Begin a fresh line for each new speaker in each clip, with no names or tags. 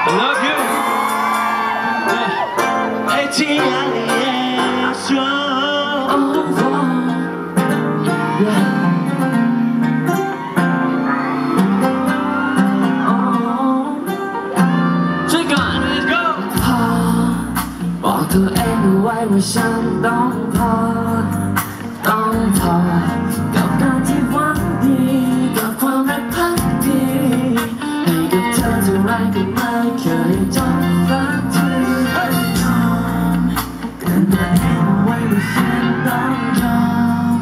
love you. Let's go.
บอกตัวเองเอาไว้ว่าฉันต้องพอกับการที่หวังดีกับความรักพักดีให้กับเธอเท่าไรก็ไม่เคยจบสักทีกันตัวเองเอาไว้ว่าฉันต้องยอม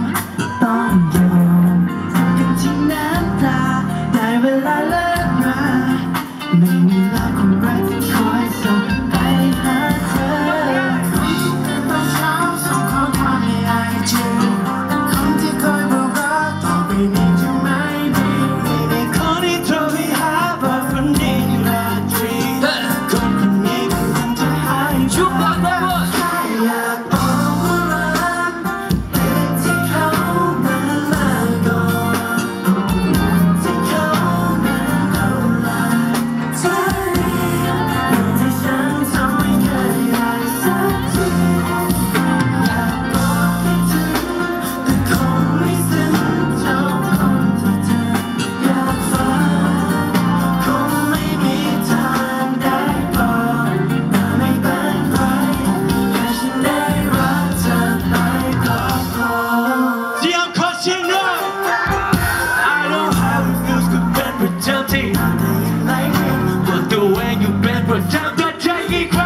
กันที่น้ำตาได้เวลาเลิกราไม่มีแล้วคนรักที่คอยส่งไปหาเธอตอนเช้าส่งข้อความในไอจีคนที่คอยบอกรักต่อไปนี้จะไม่มีคนที่โทรไปหาบอกคนดีราตรีคนนี้ก็มันจะหายชุบแค่อยากบอกว่ารักแต่ที่เขานั้นมาก่อนที่เขานั้นเอาละใจที่ฉันทำไม่เคยได้สักทีอยากบอกให้ถึงแต่คงไม่ซึ้งเท่าคนที่เธออยากฟังคงไม่มีทางได้บอกแต่ไม่เป็นไรแค่ฉันได้รักเธอไปก็พอ
Dion Cochino. I know how it feels to be pretending, but the way you been pretending,